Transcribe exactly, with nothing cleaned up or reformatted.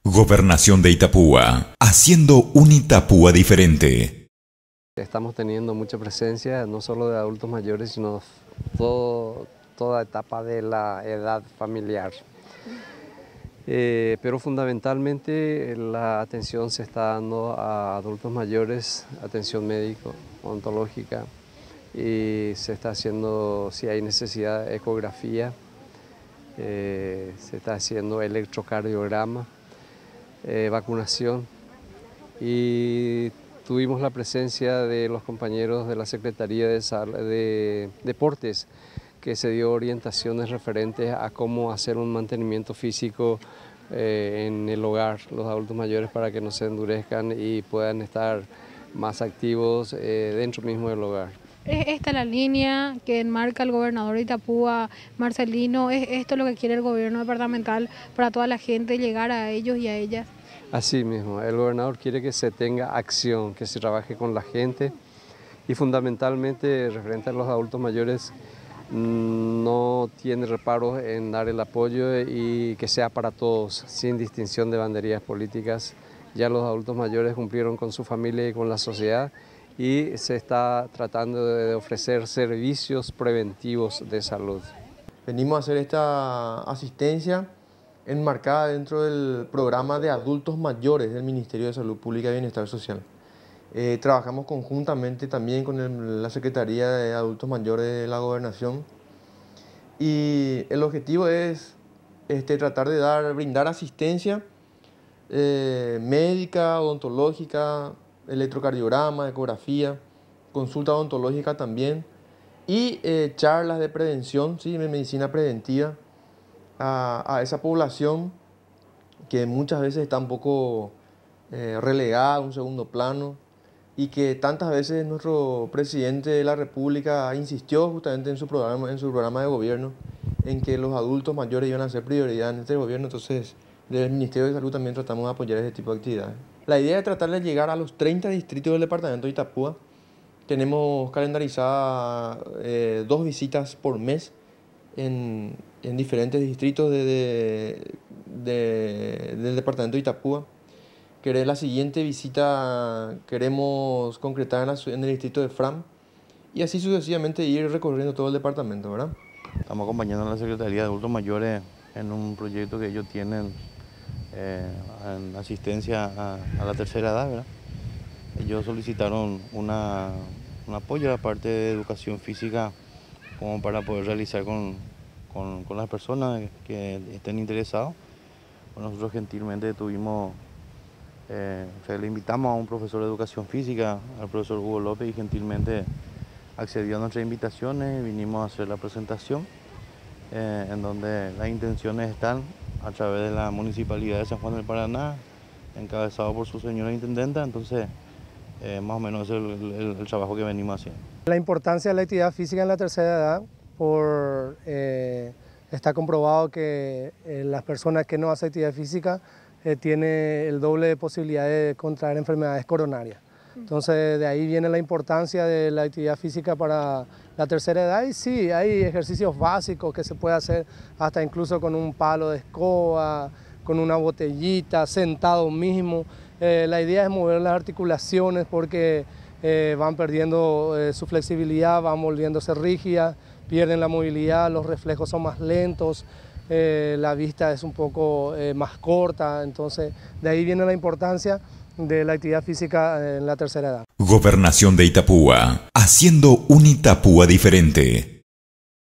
Gobernación de Itapúa, haciendo un Itapúa diferente. Estamos teniendo mucha presencia, no solo de adultos mayores, sino todo, toda etapa de la edad familiar. Eh, pero fundamentalmente la atención se está dando a adultos mayores, atención médico, odontológica, y se está haciendo, si hay necesidad, ecografía, eh, se está haciendo electrocardiograma, eh, vacunación, y tuvimos la presencia de los compañeros de la Secretaría de, de Deportes, que se dio orientaciones referentes a cómo hacer un mantenimiento físico eh, en el hogar, los adultos mayores, para que no se endurezcan y puedan estar más activos eh, dentro mismo del hogar. ¿Es esta la línea que enmarca el gobernador de Itapúa, Marcelino? ¿Es esto lo que quiere el gobierno departamental para toda la gente, llegar a ellos y a ellas? Así mismo, el gobernador quiere que se tenga acción, que se trabaje con la gente y fundamentalmente referente a los adultos mayores, no tiene reparos en dar el apoyo y que sea para todos, sin distinción de banderías políticas. Ya los adultos mayores cumplieron con su familia y con la sociedad y se está tratando de ofrecer servicios preventivos de salud. Venimos a hacer esta asistencia enmarcada dentro del programa de adultos mayores del Ministerio de Salud Pública y Bienestar Social. Eh, trabajamos conjuntamente también con el, la Secretaría de Adultos Mayores de la Gobernación y el objetivo es este, tratar de dar, brindar asistencia eh, médica, odontológica, electrocardiograma, ecografía, consulta odontológica también y eh, charlas de prevención, ¿sí? de medicina preventiva a, a esa población que muchas veces está un poco eh, relegada a un segundo plano, y que tantas veces nuestro presidente de la República insistió justamente en su programa, en su programa de gobierno en que los adultos mayores iban a ser prioridad en este gobierno. Entonces, desde el Ministerio de Salud también tratamos de apoyar ese tipo de actividades. La idea es tratar de llegar a los treinta distritos del departamento de Itapúa. Tenemos calendarizadas eh, dos visitas por mes en, en diferentes distritos de, de, de, del departamento de Itapúa. Que la siguiente visita queremos concretar en, la, en el distrito de Fram y así sucesivamente ir recorriendo todo el departamento, ¿verdad? Estamos acompañando a la Secretaría de Adultos Mayores en un proyecto que ellos tienen eh, en asistencia a, a la tercera edad, ¿verdad? Ellos solicitaron una, un apoyo a la parte de educación física como para poder realizar con, con, con las personas que estén interesados. Bueno, nosotros gentilmente tuvimos Eh, le invitamos a un profesor de educación física, al profesor Hugo López, y gentilmente accedió a nuestras invitaciones. Vinimos a hacer la presentación eh, en donde las intenciones están a través de la Municipalidad de San Juan del Paraná, encabezado por su señora intendenta. Entonces eh, más o menos es el, el, el trabajo que venimos haciendo. La importancia de la actividad física en la tercera edad, por, eh, está comprobado que eh, las personas que no hacen actividad física Eh, tiene el doble de posibilidades de contraer enfermedades coronarias. Entonces, de ahí viene la importancia de la actividad física para la tercera edad. Y sí, hay ejercicios básicos que se puede hacer hasta incluso con un palo de escoba, con una botellita, sentado mismo. Eh, la idea es mover las articulaciones porque eh, van perdiendo eh, su flexibilidad, van volviéndose rígidas, pierden la movilidad, los reflejos son más lentos. Eh, la vista es un poco eh, más corta, entonces de ahí viene la importancia de la actividad física en la tercera edad. Gobernación de Itapúa, haciendo un Itapúa diferente.